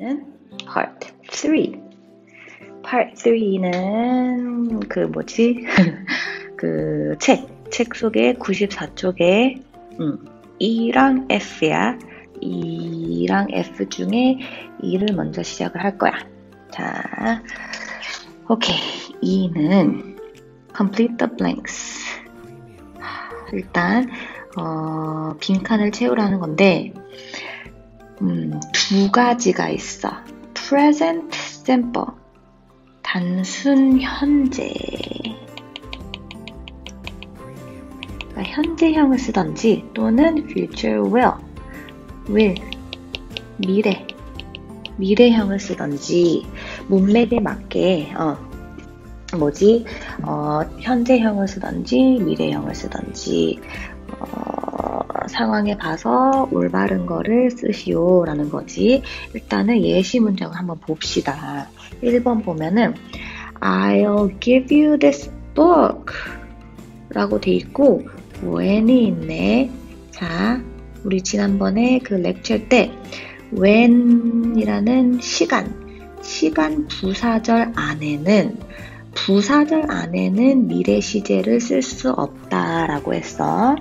이번에는 Part 3. Part 3는 책 속에 94쪽에 E랑 F야. E랑 F 중에 E를 먼저 시작을 할 거야. 자, 오케이. E는 Complete the blanks. 일단 빈칸을 채우라는 건데 두 가지가 있어. Present simple, 단순 현재. 그러니까 현재형을 쓰던지 또는 future will, 미래형을 쓰던지 문맥에 맞게 현재형을 쓰던지 미래형을 쓰던지 상황에 봐서 올바른 거를 쓰시오 라는 거지. 일단은 예시 문장을 한번 봅시다. 1번 보면은 I'll give you this book 라고 돼 있고 when이 있네. 자, 우리 지난번에 그 렉처 때 when이라는 시간 부사절 안에는 미래 시제를 쓸 수 없다라고 했어.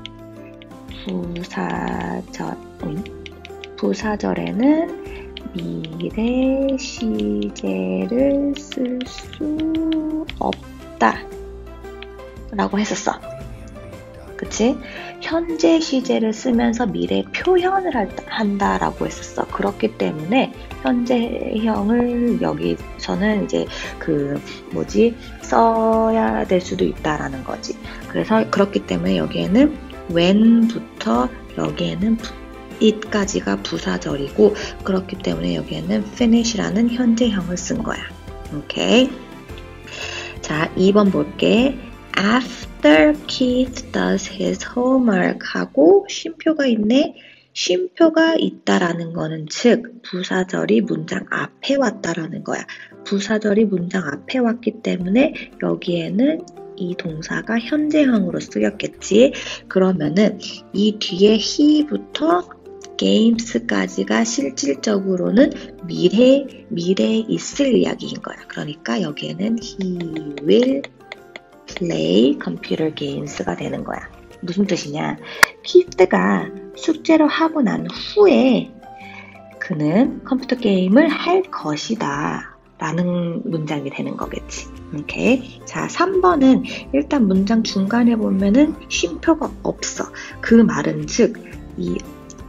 부사절에는 미래 시제를 쓸 수 없다 라고 했었어. 그치? 현재 시제를 쓰면서 미래 표현을 한다라고 했었어. 그렇기 때문에 현재형을 여기서는 이제 써야 될 수도 있다라는 거지. 그래서 그렇기 때문에 여기에는 when부터 여기에는 it까지가 부사절이고, 그렇기 때문에 여기에는 finish라는 현재형을 쓴 거야. 오케이. 자, 2번 볼게. After Keith does his homework 하고 쉼표가 있네. 쉼표가 있다라는 거는 즉 부사절이 문장 앞에 왔다라는 거야. 부사절이 문장 앞에 왔기 때문에 여기에는 이 동사가 현재형으로 쓰였겠지. 그러면은 이 뒤에 he부터 games까지가 실질적으로는 미래에 있을 이야기인 거야. 그러니까 여기에는 he will play computer games가 되는 거야. 무슨 뜻이냐? 키드가 숙제를 하고 난 후에 그는 컴퓨터 게임을 할 것이다 라는 문장이 되는 거겠지. 오케이. 자, 3번은 일단 문장 중간에 보면은 쉼표가 없어. 그 말은 즉 이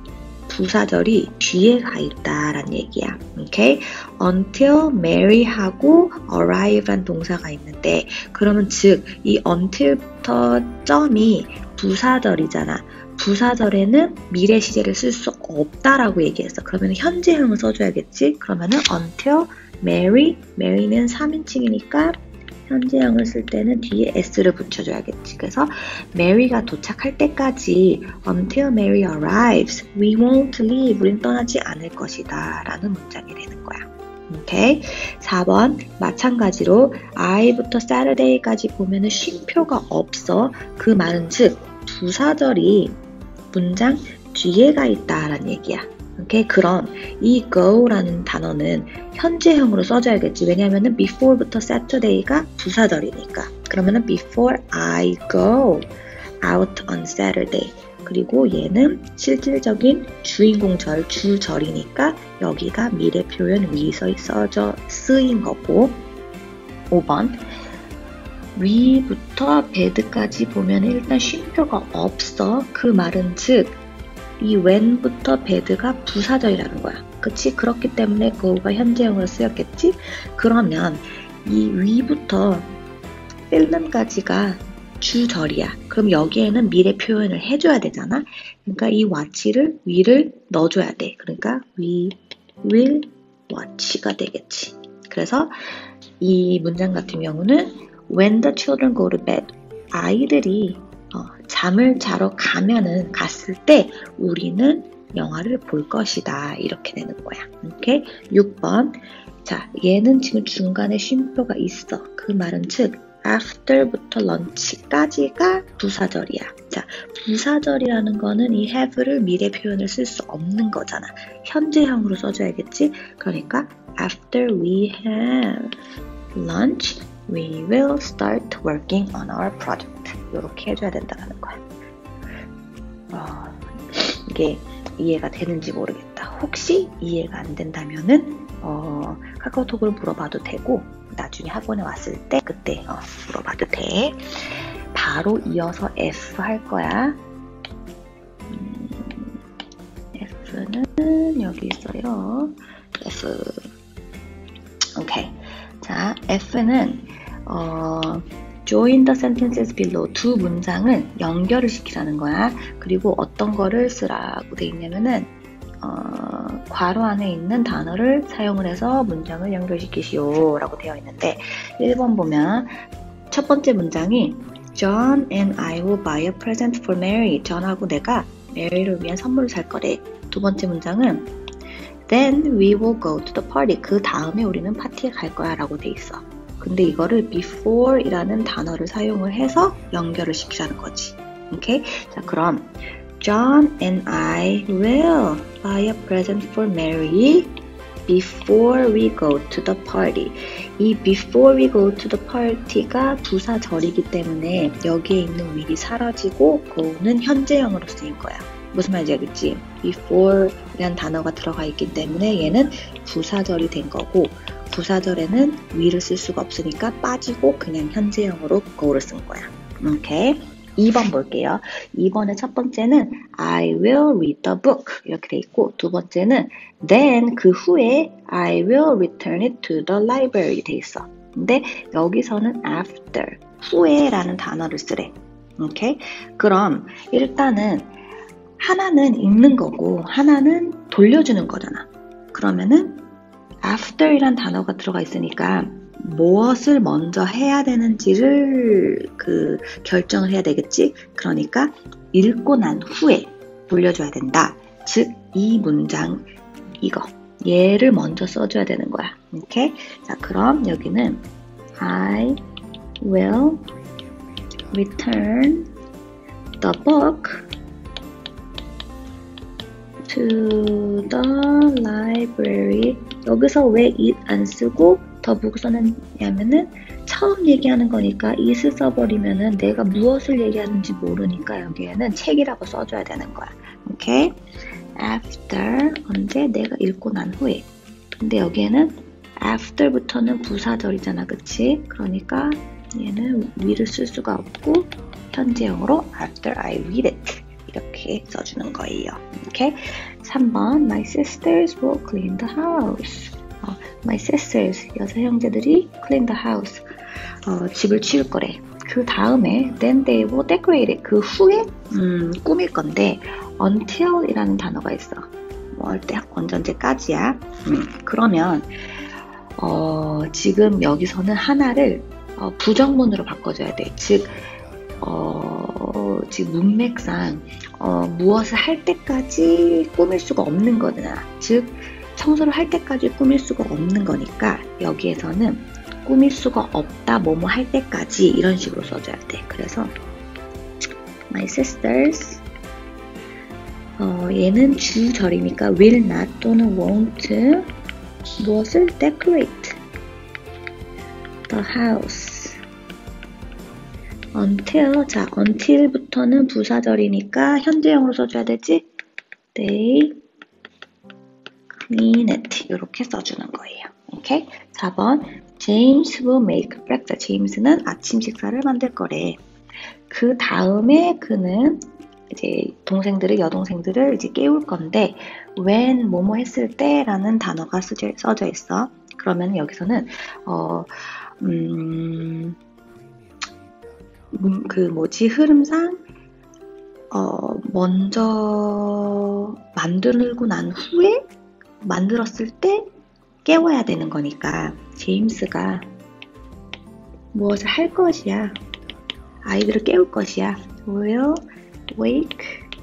부사절이 뒤에 가 있다라는 얘기야. 오케이. Until Mary하고 arrive란 동사가 있는데 그러면 즉 이 until부터 점이 부사절이잖아. 부사절에는 미래 시제를 쓸 수 없다라고 얘기했어. 그러면 현재형을 써줘야겠지. 그러면은 until Mary는 3인칭이니까 현재형을 쓸 때는 뒤에 s를 붙여줘야겠지. 그래서 Mary가 도착할 때까지 until Mary arrives, we won't leave. 우린 떠나지 않을 것이다 라는 문장이 되는 거야. 오케이. 4번 마찬가지로 I부터 Saturday까지 보면은 쉼표가 없어. 그 말은 즉 부사절이 문장 뒤에 가 있다라는 얘기야. 오케이. 그럼 이 go라는 단어는 현재형으로 써줘야겠지. 왜냐면은 before부터 Saturday가 부사절이니까. 그러면은 before I go out on Saturday. 그리고 얘는 실질적인 주인공절, 주절이니까 여기가 미래 표현 위에서 쓰인 거고. 5번 위부터 bed까지 보면 일단 쉼표가 없어. 그 말은 즉 이 when부터 bed가 부사절이라는 거야. 그치? 그렇기 때문에 go가 현재형으로 쓰였겠지? 그러면 이 위부터 film까지가 주절이야. 그럼 여기에는 미래 표현을 해줘야 되잖아. 그러니까 이 위를 넣어줘야 돼. 그러니까 we will watch가 되겠지. 그래서 이 문장 같은 경우는 when the children go to bed, 아이들이 잠을 자러 갔을 때 우리는 영화를 볼 것이다. 이렇게 되는 거야. 오케이? 6번. 자, 얘는 지금 중간에 쉼표가 있어. 그 말은 즉 after부터 lunch까지가 부사절이야. 자, 부사절이라는 거는 이 have를 미래 표현을 쓸 수 없는 거잖아. 현재형으로 써줘야겠지? 그러니까 after we have lunch, we will start working on our project. 이렇게 해줘야 된다는 거야. 이게 이해가 되는지 모르겠다. 혹시 이해가 안 된다면은 카카오톡으로 물어봐도 되고 나중에 학원에 왔을 때 그때 물어봐도 돼. 바로 이어서 F 할 거야. F는 여기 있어요. F. 오케이. 자, F는 join the sentences below 두 문장을 연결을 시키라는 거야. 그리고 어떤 거를 쓰라고 돼 있냐면은 괄호 안에 있는 단어를 사용을 해서 문장을 연결시키시오 라고 되어 있는데 1번 보면 첫 번째 문장이 John and I will buy a present for Mary. John하고 내가 메리를 위한 선물을 살 거래. 두 번째 문장은 Then we will go to the party. 그 다음에 우리는 파티에 갈 거야 라고 돼 있어. 근데 이거를 before 이라는 단어를 사용을 해서 연결을 시키라는 거지. 오케이? 자, 그럼 John and I will buy a present for Mary before we go to the party. 이 before we go to the party가 부사절이기 때문에 여기에 있는 will이 사라지고 go는 현재형으로 쓰인 거야. 무슨 말인지 알겠지? before 이라는 단어가 들어가 있기 때문에 얘는 부사절이 된 거고 부사절에는 will을 쓸 수가 없으니까 빠지고 그냥 현재형으로 go를 쓴 거야. 오케이? 2번 볼게요. 2번의 첫 번째는 I will read the book 이렇게 돼 있고 두 번째는 then 그 후에 I will return it to the library 돼 있어. 근데 여기서는 after 후에 라는 단어를 쓰래. 오케이? 그럼 일단은 하나는 읽는 거고 하나는 돌려주는 거잖아. 그러면은 after 이란 단어가 들어가 있으니까 무엇을 먼저 해야 되는지를 결정을 해야 되겠지? 그러니까 읽고 난 후에 돌려줘야 된다. 즉, 이 문장, 얘를 먼저 써줘야 되는 거야. 오케이? 자, 그럼 여기는 I will return the book to the library. 여기서 왜 it 안 쓰고 더 book 써놨냐면은 처음 얘기하는 거니까 it을 써버리면은 내가 무엇을 얘기하는지 모르니까 여기에는 책이라고 써줘야 되는 거야. 오케이? after 언제? 내가 읽고 난 후에. 근데 여기에는 after부터는 부사절이잖아, 그치? 그러니까 얘는 will을 쓸 수가 없고 현재형으로 after I read it 이렇게 써주는 거예요. 오케이? 3번 My sisters will clean the house. My sisters, 여자 형제들이 clean the house. 집을 치울 거래. 그 다음에 then they will decorate it. 그 후에 꾸밀 건데 until 이라는 단어가 있어. 언제까지야. 그러면 지금 여기서는 하나를 부정문으로 바꿔줘야 돼. 즉 지금 문맥상 무엇을 할 때까지 꾸밀 수가 없는 거잖아. 즉 청소를 할 때까지 꾸밀 수가 없는 거니까 여기에서는 꾸밀 수가 없다 뭐뭐 할 때까지 이런 식으로 써줘야 돼. 그래서 My sisters 얘는 주절이니까 will not 또는 won't 무엇을 decorate the house until. 자, until부터는 부사절이니까 현재형으로 써줘야 되지. They clean it 이렇게 써주는 거예요. 오케이? 4번 James will make breakfast. 제임스는 아침 식사를 만들 거래. 그 다음에 그는 이제 여동생들을 이제 깨울 건데 when 뭐뭐 했을 때 라는 단어가 써져 있어. 그러면 여기서는 흐름상 먼저 만들고 난 후에 만들었을 때 깨워야 되는 거니까 제임스가 무엇을 할 것이야. 아이들을 깨울 것이야. will wake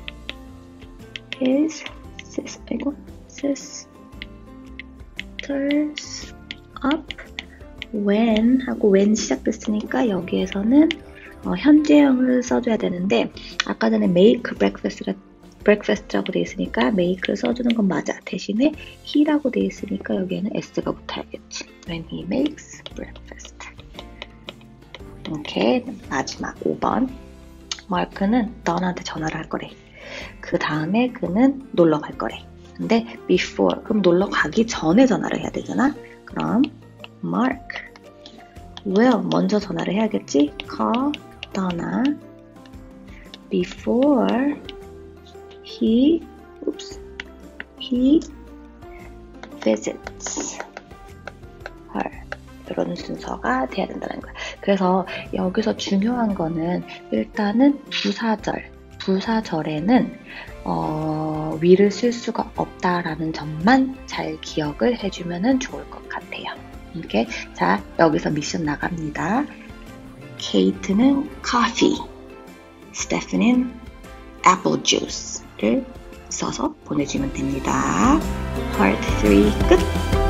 his sisters up when 하고 when 시작됐으니까 여기에서는 현재형을 써줘야 되는데 아까 전에 make breakfast라고 돼 있으니까 make를 써주는 건 맞아. 대신에 he라고 돼 있으니까 여기에는 s가 붙어야겠지. When he makes breakfast. 오케이. 마지막 5번. 마크는 너한테 전화를 할 거래. 그 다음에 그는 놀러 갈 거래. 근데 before, 그럼 놀러 가기 전에 전화를 해야 되잖아. 그럼 Mark will 먼저 전화를 해야겠지. Call Donna before he visits her. 이런 순서가 돼야 된다는 거야. 그래서 여기서 중요한 거는 일단은 부사절에는 위를 쓸 수가 없다라는 점만 잘 기억을 해주면 좋을 것 같아요. 이렇게 자 여기서 미션 나갑니다. 케이트는 coffee, 스테프는 apple juice를 써서 보내주면 됩니다. Part 3 끝!